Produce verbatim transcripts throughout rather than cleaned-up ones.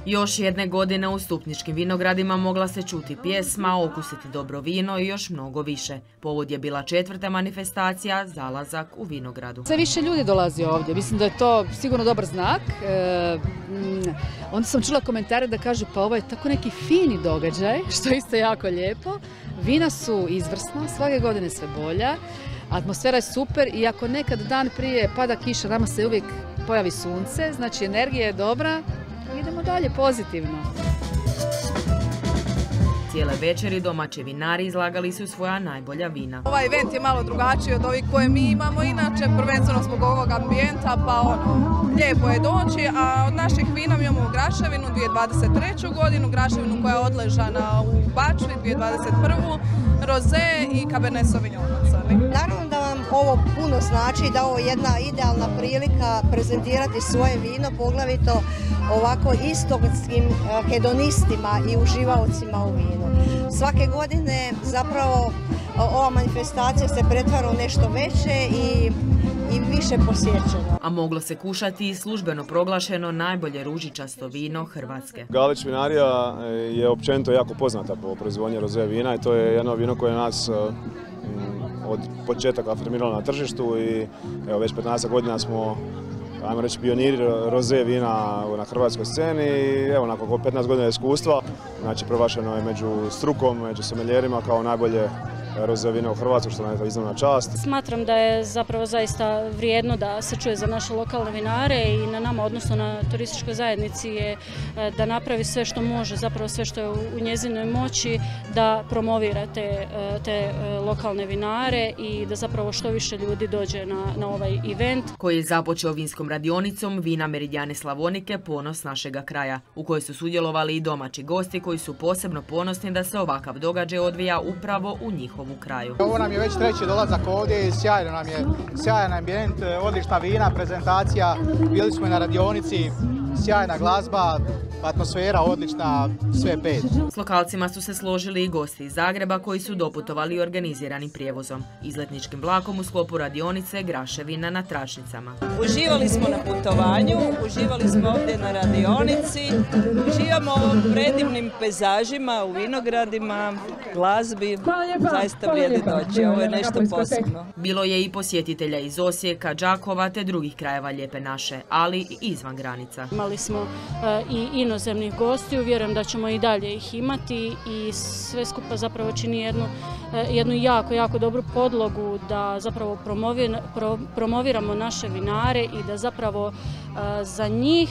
Još jedne godine u Stupničkim vinogradima mogla se čuti pjesma, okusiti dobro vino i još mnogo više. Povod je bila četvrta manifestacija Zalazak u vinogradu. Sve više ljudi dolazi ovdje, mislim da je to sigurno dobar znak. E, onda sam čula komentare da kažu pa ovo je tako neki fini događaj, što je isto jako lijepo. Vina su izvrsna, svake godine sve bolja, atmosfera je super i ako nekad dan prije pada kiša, nama se uvijek pojavi sunce, znači energija je dobra. Idemo dalje, pozitivno. Cijele večeri domaći vinari izlagali su svoja najbolja vina. Ovaj event je malo drugačiji od ovih koje mi imamo inače, prvenstveno zbog ovog ambijenta, pa ono, lijepo je doći, a od naših vina mi imamo Graševinu dvije tisuće dvadeset treću godinu, Graševinu koja je odležana u Bačvi dvije tisuće dvadeset prvu, Roze i Cabernet Sauvignon. Naravno da vam ovo puno znači, da ovo je jedna idealna prilika prezentirati svoje vino, poglavito ovako istočnim hedonistima i uživaocima u vinu. Svake godine zapravo ova manifestacija se pretvara u nešto veće i, i više posjećeno. A moglo se kušati i službeno proglašeno najbolje ružičasto vino Hrvatske. Galić vinarija je općenito jako poznata po proizvodnji roze vina i to je jedno vino koje nas od početaka afirmiralo na tržištu i evo, već petnaest godina smo, ajmo reći, pioniri roze vina na hrvatskoj sceni i evo, nakon petnaest godina iskustva, znači proglašeno je među strukom, među someljerima kao najbolje roze vino u Hrvatskoj, što nam je to iznimna čast. Smatram da je zapravo zaista vrijedno da se čuje za naše lokalne vinare i na nama, odnosno na turističkoj zajednici, je da napravi sve što može, zapravo sve što je u njezinoj moći, da promovira te, te lokalne vinare i da zapravo što više ljudi dođe na, na ovaj event. Koji je započeo vinskom radionicom Vina Meridijane Slavonike, ponos našega kraja, u kojoj su sudjelovali i domaći gosti koji su posebno ponosni da se ovakav događaj odvija upravo u njihovu kraju. Ovo nam je već treći dolazak ovdje i sjajan nam je, sjajan ambijent, odlična vina, prezentacija, bili smo na radionici, sjajna glazba, atmosfera odlična, sve pet. S lokalcima su se složili i gosti iz Zagreba koji su doputovali organiziranim prijevozom, izletničkim vlakom u sklopu radionice Graševina na Tračnicama. Uživali smo na putovanju, uživali smo ovdje na radionici, uživamo u predivnim pejzažima, u vinogradima, glazbi, zaista vrijedi doći, ovo je nešto posebno. Bilo je i posjetitelja iz Osijeka, Đakova te drugih krajeva Lijepe naše, ali i izvan granica. Imali smo uh, i inozemnih gostiju, vjerujem da ćemo i dalje ih imati i sve skupa zapravo čini jednu, jednu jako, jako dobru podlogu da zapravo promovir, pro, promoviramo naše vinare i da zapravo za njih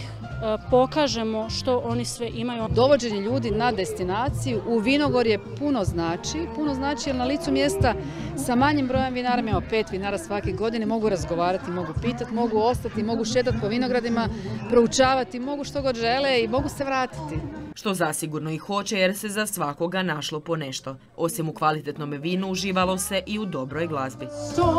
pokažemo što oni sve imaju. Dovođenje ljudi na destinaciju u Vinogorje puno znači, puno znači jer na licu mjesta sa manjim brojem vinara, imamo pet vinara svake godine, mogu razgovarati, mogu pitati, mogu ostati, mogu šetati po vinogradima, proučavati, mogu što god žele i mogu se vratiti. Što zasigurno i hoće jer se za svakoga našlo po nešto. Osim u kvalitetnom vinu uživalo se i u dobroj glazbi.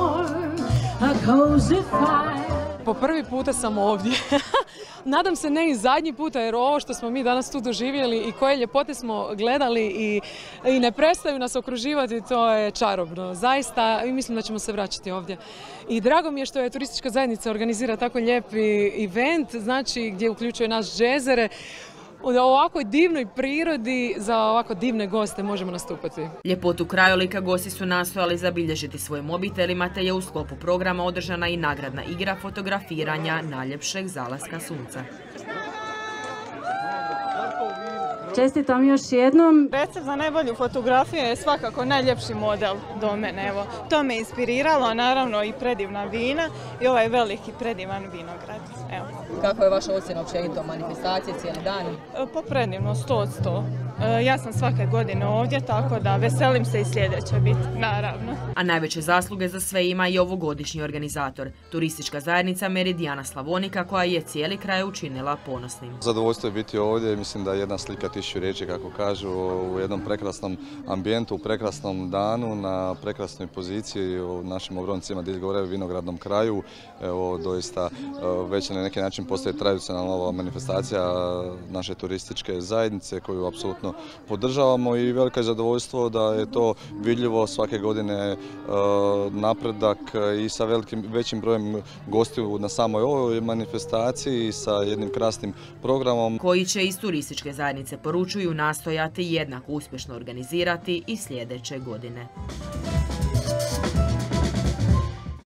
Po prvi puta sam ovdje. Nadam se ne i zadnji puta jer ovo što smo mi danas tu doživjeli i koje ljepote smo gledali i, i ne prestaju nas okruživati, to je čarobno. Zaista i mislim da ćemo se vraćati ovdje. I drago mi je što je turistička zajednica organizira tako lijepi event, znači gdje uključuje nas džezere. U ovakvoj divnoj prirodi za ovako divne goste možemo nastupati. Ljepotu krajolika gosti su nastojali zabilježiti svojim mobitelima te je u sklopu programa održana i nagradna igra fotografiranja najljepšeg zalaska sunca. Čestitam još jednom. Recept za najbolju fotografiju je svakako najljepši model do mene. Evo, to me inspiriralo, naravno i predivna vina i ovaj veliki predivan vinograd. Evo. Kako je vaša ocjena općenito manifestacije, cijeli dan? Pa predivno, sto od sto. Ja sam svake godine ovdje, tako da veselim se i sljedeće biti, naravno. A najveće zasluge za sve ima i ovogodišnji organizator, turistička zajednica Meridijana Slavonika koja je cijeli kraj učinila ponosnim. Zadovoljstvo je biti ovdje, mislim da je jedna slika tisuću riječi, kako kažu, u jednom prekrasnom ambijentu, u prekrasnom danu, na prekrasnoj poziciji u našim obroncima gdje gore u vinogradnom kraju. Evo, doista već na neki način postaje tradicionalna ova manifestacija naše turističke zajednice koju apsolutno apsolutno podržavamo i veliko je zadovoljstvo da je to vidljivo svake godine napredak i sa velikim, većim brojem gostiju na samoj ovoj manifestaciji sa jednim krasnim programom. Koji će iz turističke zajednice poručuju nastojati jednako uspješno organizirati i sljedeće godine.